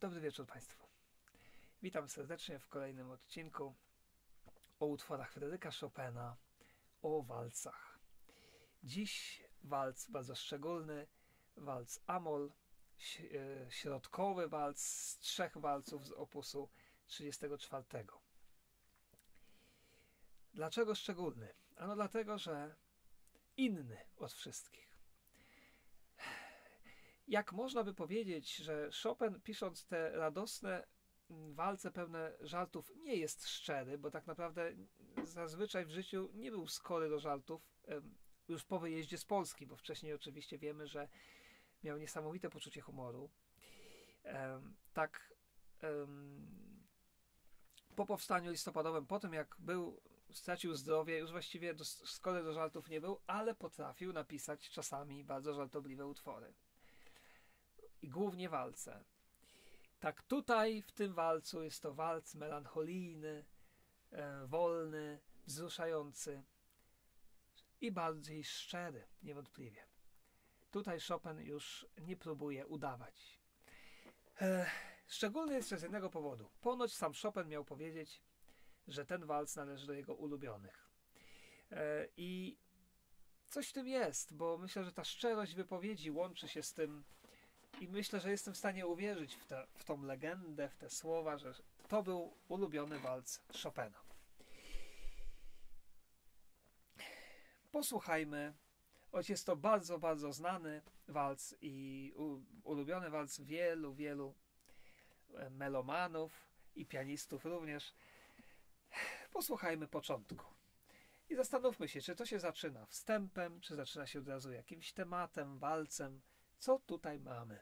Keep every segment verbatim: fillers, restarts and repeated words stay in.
Dobry wieczór Państwu. Witam serdecznie w kolejnym odcinku o utworach Fryderyka Chopina, o walcach. Dziś walc bardzo szczególny, walc Amol, środkowy walc z trzech walców z opusu trzydziestego czwartego. Dlaczego szczególny? Ano dlatego, że inny od wszystkich. Jak można by powiedzieć, że Chopin, pisząc te radosne walce pełne żartów, nie jest szczery, bo tak naprawdę zazwyczaj w życiu nie był skory do żartów, już po wyjeździe z Polski, bo wcześniej oczywiście wiemy, że miał niesamowite poczucie humoru. Tak po powstaniu listopadowym, po tym jak był, stracił zdrowie, już właściwie do, skory do żartów nie był, ale potrafił napisać czasami bardzo żartobliwe utwory. I głównie walce. Tak tutaj w tym walcu jest to walc melancholijny, e, wolny, wzruszający i bardziej szczery, niewątpliwie. Tutaj Chopin już nie próbuje udawać. E, szczególny jest z jednego powodu. Ponoć sam Chopin miał powiedzieć, że ten walc należy do jego ulubionych. E, I coś w tym jest, bo myślę, że ta szczerość wypowiedzi łączy się z tym. I myślę, że jestem w stanie uwierzyć w, te, w tą legendę, w te słowa, że to był ulubiony walc Chopina. Posłuchajmy, choć jest to bardzo, bardzo znany walc i u, ulubiony walc wielu, wielu melomanów i pianistów również. Posłuchajmy początku. I zastanówmy się, czy to się zaczyna wstępem, czy zaczyna się od razu jakimś tematem, walcem. Co tutaj mamy?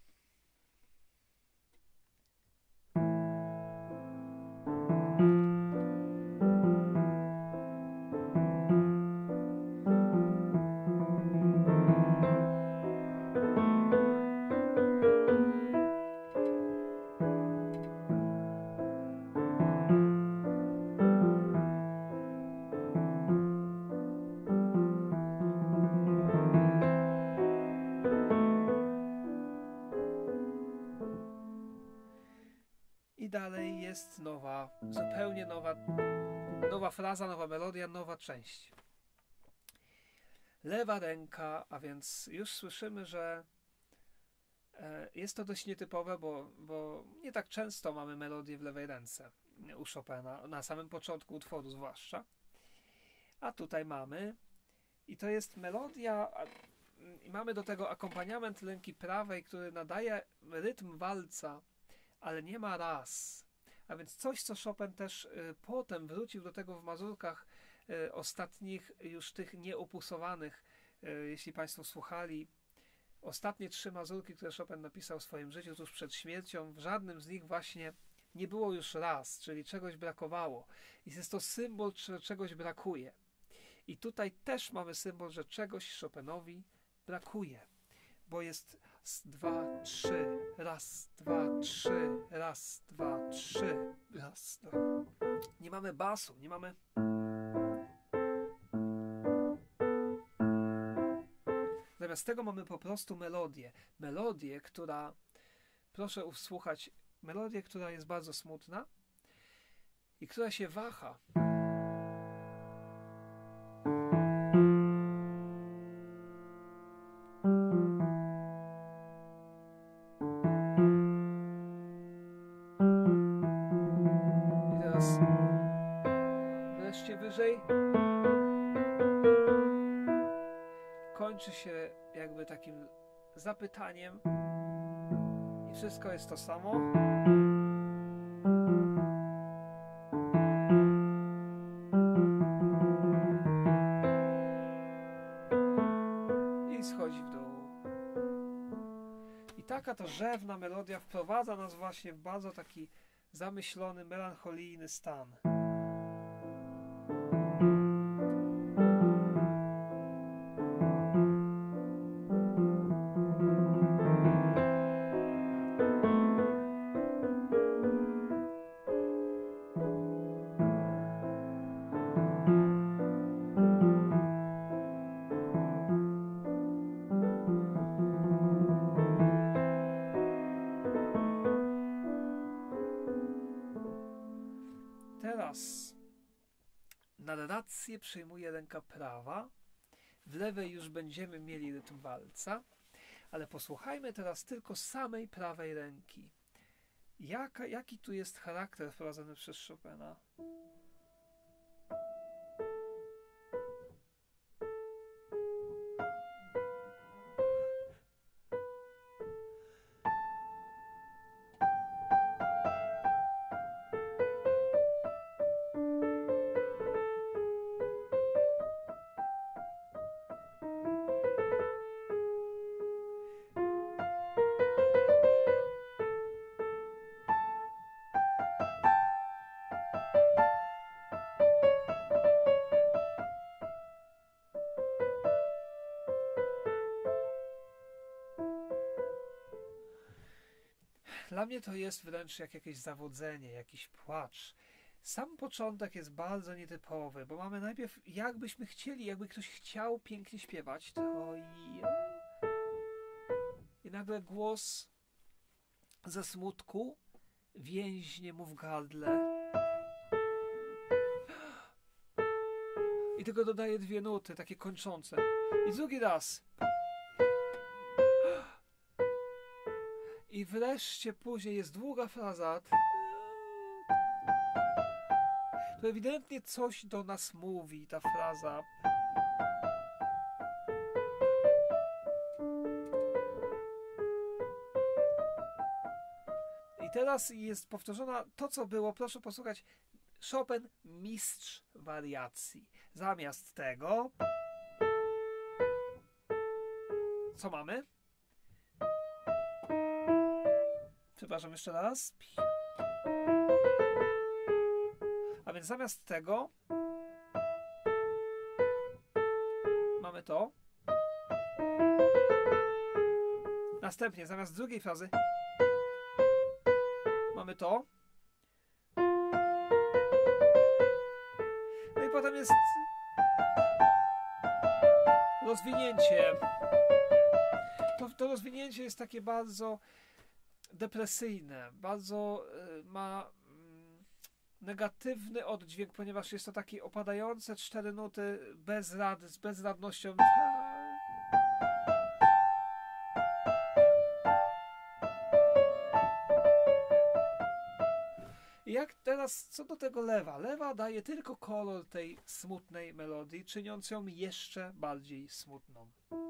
I dalej jest nowa, zupełnie nowa, nowa fraza, nowa melodia, nowa część. Lewa ręka, a więc już słyszymy, że jest to dość nietypowe, bo, bo nie tak często mamy melodię w lewej ręce u Chopina, na samym początku utworu zwłaszcza. A tutaj mamy, i to jest melodia, i mamy do tego akompaniament ręki prawej, który nadaje rytm walca, ale nie ma raz. A więc coś, co Chopin też y, potem wrócił do tego w mazurkach y, ostatnich, już tych nieopusowanych. Y, jeśli Państwo słuchali, ostatnie trzy mazurki, które Chopin napisał w swoim życiu tuż przed śmiercią, w żadnym z nich właśnie nie było już raz, czyli czegoś brakowało. I jest to symbol, że czegoś brakuje. I tutaj też mamy symbol, że czegoś Chopinowi brakuje. Bo jest raz, dwa, trzy, raz, dwa, trzy, raz, dwa, trzy, raz, dwa. Nie mamy basu, nie mamy... Zamiast tego mamy po prostu melodię. Melodię, która... Proszę usłuchać, melodię, która jest bardzo smutna i która się waha. Wyżej kończy się jakby takim zapytaniem i wszystko jest to samo. I schodzi w dół. I taka to rzewna melodia wprowadza nas właśnie w bardzo taki zamyślony, melancholijny stan. teraz narrację przyjmuje ręka prawa, w lewej już będziemy mieli rytm walca, ale posłuchajmy teraz tylko samej prawej ręki. Jaka, jaki tu jest charakter wprowadzony przez Chopina? Dla mnie to jest wręcz jak jakieś zawodzenie, jakiś płacz. Sam początek jest bardzo nietypowy, bo mamy najpierw, jakbyśmy chcieli, jakby ktoś chciał pięknie śpiewać, to i, i nagle głos ze smutku więźnie mu w gardle. I tylko dodaje dwie nuty, takie kończące. I drugi raz. I wreszcie później jest długa fraza. To ewidentnie coś do nas mówi, ta fraza. I teraz jest powtórzona to, co było. Proszę posłuchać. Chopin, mistrz wariacji. Zamiast tego... Co mamy? Przepraszam, jeszcze raz. A więc zamiast tego mamy to. Następnie zamiast drugiej frazy mamy to. No i potem jest rozwinięcie. To, to rozwinięcie jest takie bardzo depresyjne, bardzo y, ma y, negatywny oddźwięk, ponieważ jest to takie opadające cztery nuty bez rad, z bezradnością. I jak teraz, co do tego lewa? Lewa daje tylko kolor tej smutnej melodii, czyniąc ją jeszcze bardziej smutną.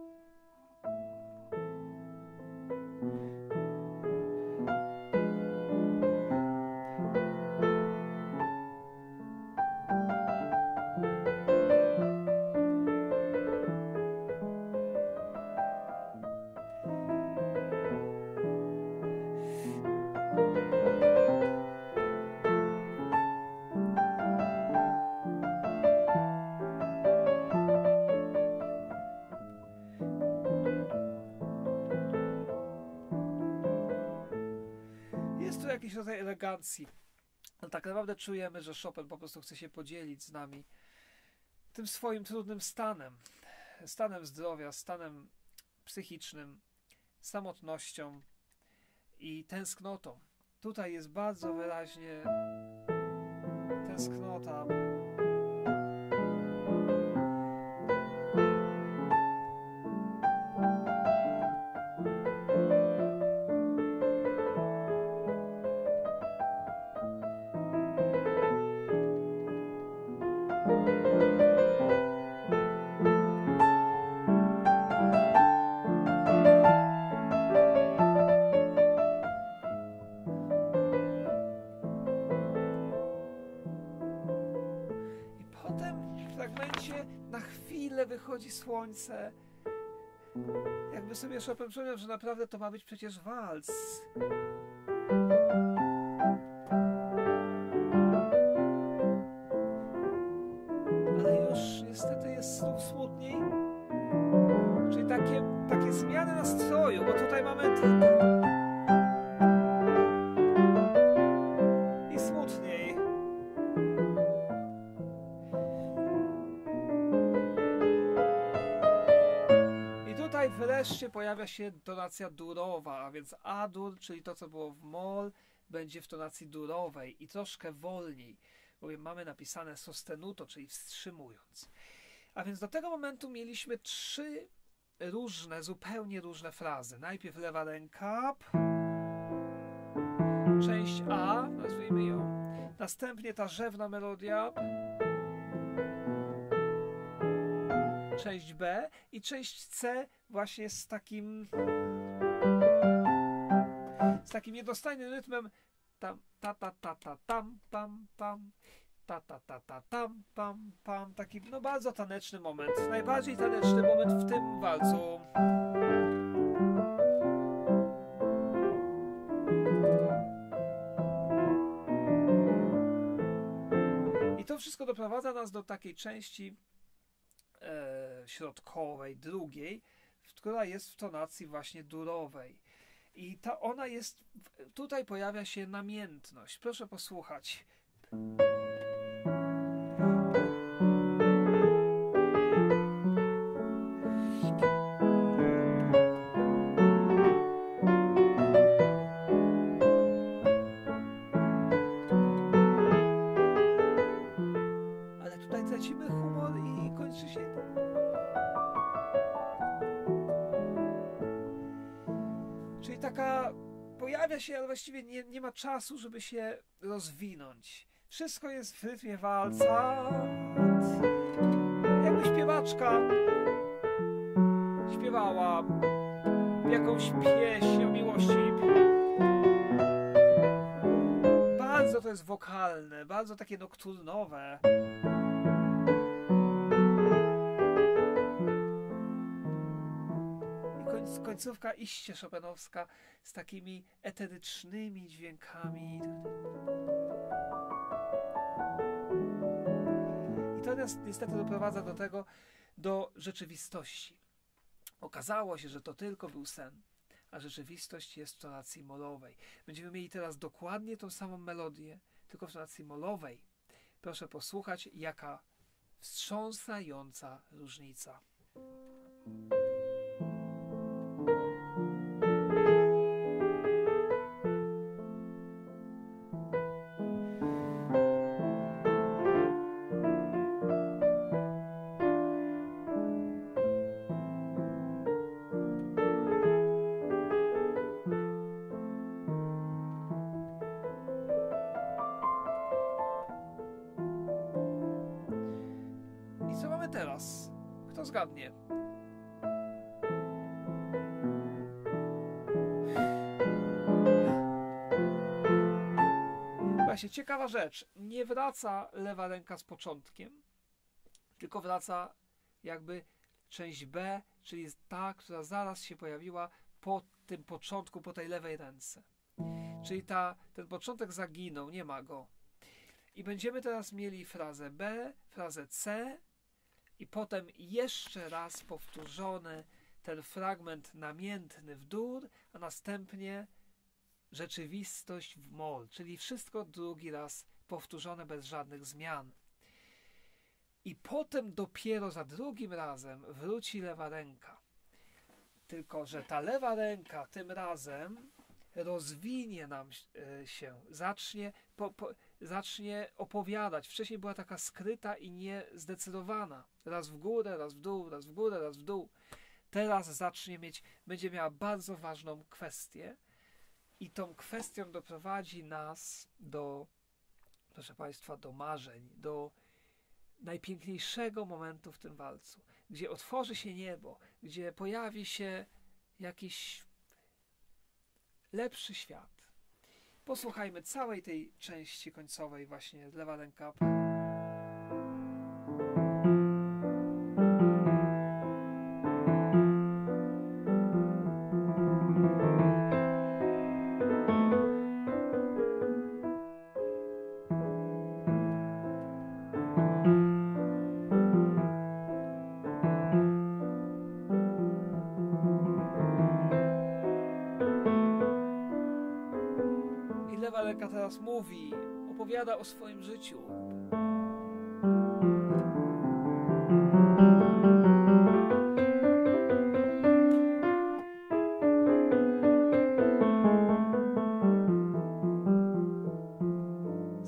Jakiś rodzaj elegancji. No, tak naprawdę czujemy, że Chopin po prostu chce się podzielić z nami tym swoim trudnym stanem. Stanem zdrowia, stanem psychicznym, samotnością i tęsknotą. Tutaj jest bardzo wyraźnie tęsknota. Wychodzi słońce. Jakby sobie Chopin przypomniał, że naprawdę to ma być przecież walc. Ale już niestety jest znów smutniej. Czyli takie, takie zmiany nastroju, bo tutaj mamy i smutniej. Wreszcie pojawia się tonacja durowa, a więc A-dur, czyli to, co było w moll, będzie w tonacji durowej i troszkę wolniej, bowiem mamy napisane sostenuto, czyli wstrzymując. A więc do tego momentu mieliśmy trzy różne, zupełnie różne frazy. Najpierw lewa ręka, część A, nazwijmy ją, następnie ta rzewna melodia, część B i część C właśnie z takim z takim jednostajnym rytmem tam, ta, ta, ta, ta, tam, pam, pam, ta, ta, ta, ta, tam, pam, pam, taki no bardzo taneczny moment, najbardziej taneczny moment w tym walcu. I to wszystko doprowadza nas do takiej części e, środkowej, drugiej, która jest w tonacji właśnie durowej. I ta ona jest, tutaj pojawia się namiętność. Proszę posłuchać. Ale tutaj tracimy humor i kończy się. Czyli taka pojawia się, ale właściwie nie, nie ma czasu, żeby się rozwinąć. Wszystko jest w rytmie walca. Jakby śpiewaczka śpiewała jakąś pieśń o miłości. Bardzo to jest wokalne, bardzo takie nokturnowe. Końcówka iście chopinowska z takimi eterycznymi dźwiękami. I to nas niestety doprowadza do tego, do rzeczywistości. Okazało się, że to tylko był sen, a rzeczywistość jest w tonacji molowej. Będziemy mieli teraz dokładnie tą samą melodię, tylko w tonacji molowej. Proszę posłuchać, jaka wstrząsająca różnica. Teraz. Kto zgadnie? Właśnie ciekawa rzecz. Nie wraca lewa ręka z początkiem, tylko wraca jakby część B, czyli ta, która zaraz się pojawiła po tym początku, po tej lewej ręce. Czyli ta, ten początek zaginął, nie ma go. I będziemy teraz mieli frazę B, frazę C, i potem jeszcze raz powtórzony ten fragment namiętny w dur, a następnie rzeczywistość w mol, czyli wszystko drugi raz powtórzone bez żadnych zmian. I potem dopiero za drugim razem wróci lewa ręka. Tylko że ta lewa ręka tym razem rozwinie nam się, zacznie, po, po, zacznie opowiadać. Wcześniej była taka skryta i niezdecydowana. Raz w górę, raz w dół, raz w górę, raz w dół. Teraz zacznie mieć, będzie miała bardzo ważną kwestię i tą kwestią doprowadzi nas do, proszę Państwa, do marzeń, do najpiękniejszego momentu w tym walcu, gdzie otworzy się niebo, gdzie pojawi się jakiś lepszy świat. Posłuchajmy całej tej części końcowej właśnie lewa ręka. Lewa ręka teraz mówi, opowiada o swoim życiu.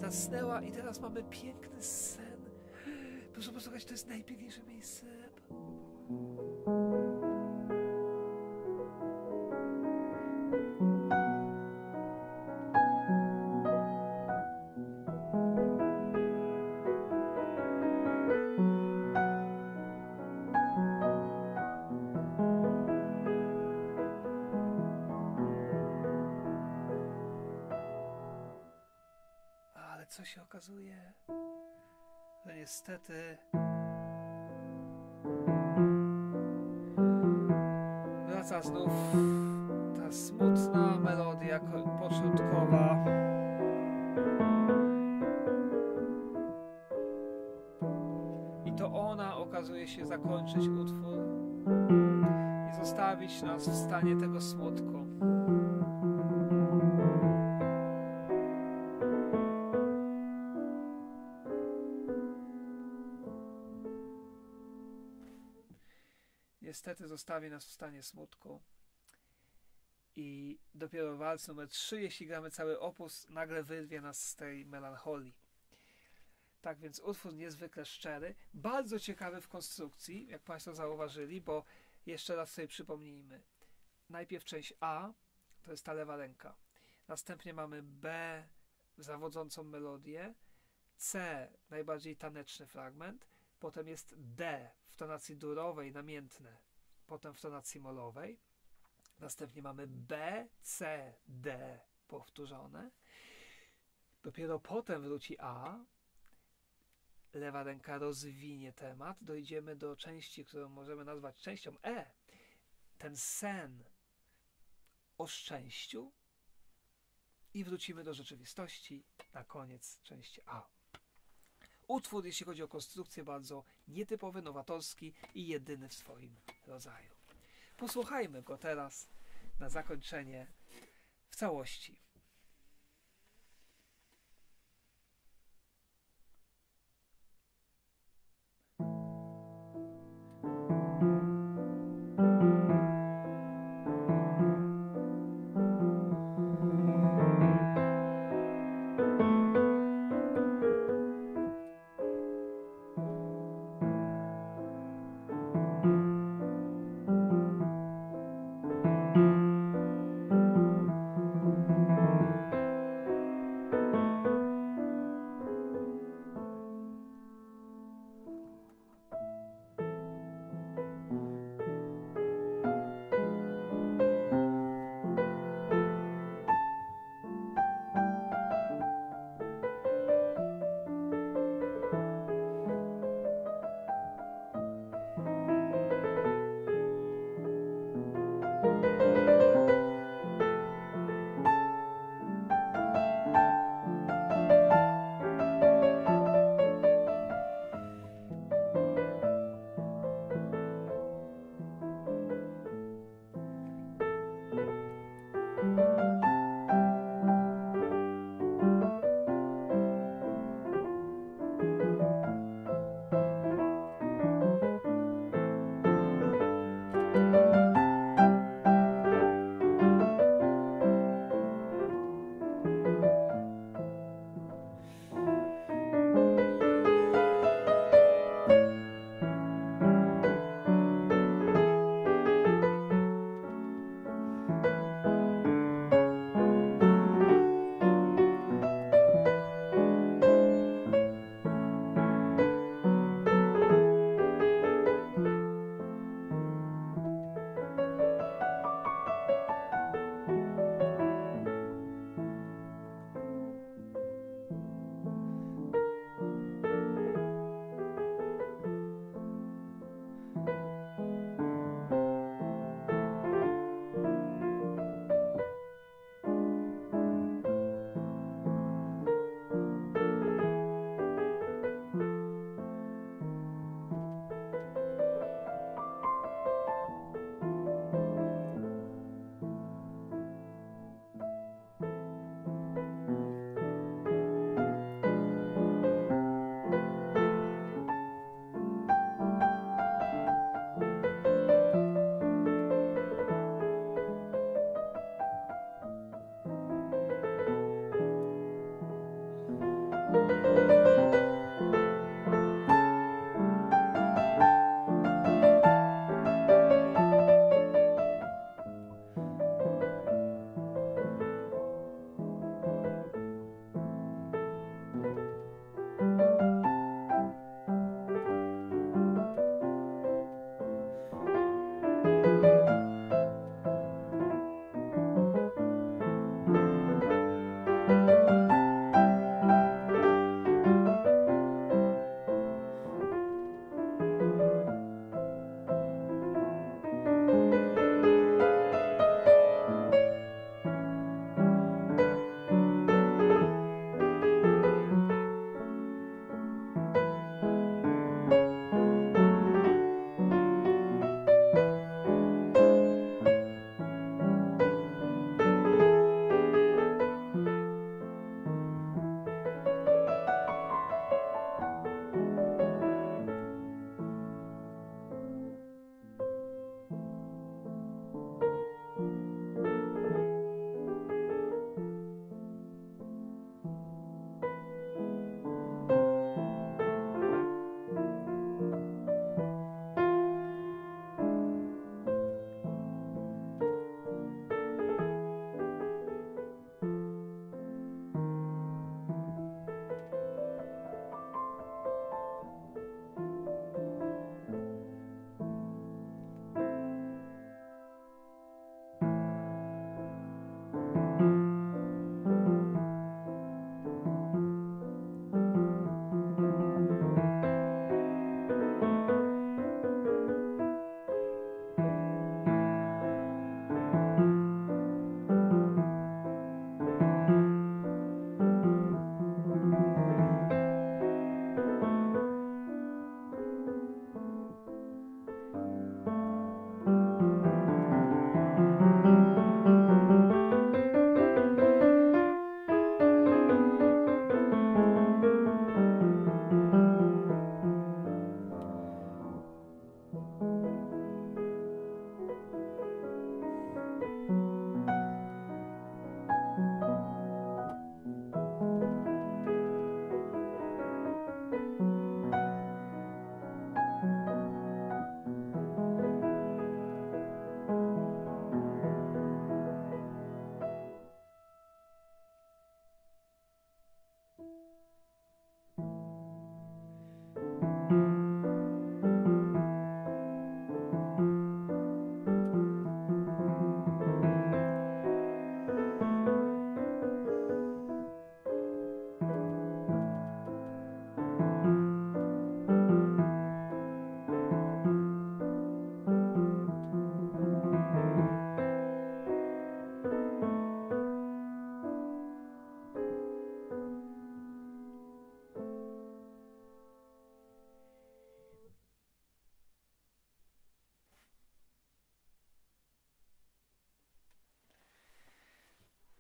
zasnęła i teraz mamy piękny sen. Proszę posłuchać, to jest najpiękniejsze miejsce. Ale co się okazuje? Że niestety wraca znów ta smutna melodia początkowa. I to ona okazuje się zakończyć utwór i zostawić nas w stanie tego smutku. Niestety zostawi nas w stanie smutku i dopiero w walce numer trzy, jeśli gramy cały opus, nagle wyrwie nas z tej melancholii. Tak więc utwór niezwykle szczery, bardzo ciekawy w konstrukcji, jak Państwo zauważyli, bo jeszcze raz sobie przypomnijmy. Najpierw część A, to jest ta lewa ręka. Następnie mamy B, zawodzącą melodię, C, najbardziej taneczny fragment, potem jest D w tonacji durowej, namiętne, potem w tonacji molowej, następnie mamy B, C, D powtórzone, dopiero potem wróci A, lewa ręka rozwinie temat, dojdziemy do części, którą możemy nazwać częścią E, ten sen o szczęściu i wrócimy do rzeczywistości, na koniec części A. Utwór, jeśli chodzi o konstrukcję, bardzo nietypowy, nowatorski i jedyny w swoim rodzaju. Posłuchajmy go teraz na zakończenie w całości.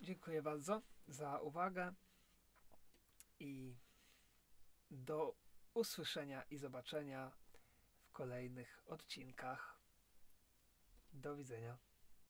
Dziękuję bardzo za uwagę i do usłyszenia i zobaczenia w kolejnych odcinkach. Do widzenia.